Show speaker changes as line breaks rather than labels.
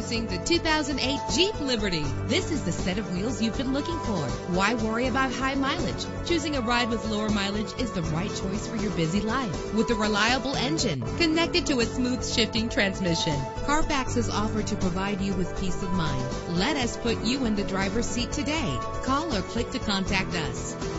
Introducing the 2008 Jeep Liberty. This is the set of wheels you've been looking for. Why worry about high mileage? Choosing a ride with lower mileage is the right choice for your busy life. With a reliable engine connected to a smooth shifting transmission, Carfax is offered to provide you with peace of mind. Let us put you in the driver's seat today. Call or click to contact us.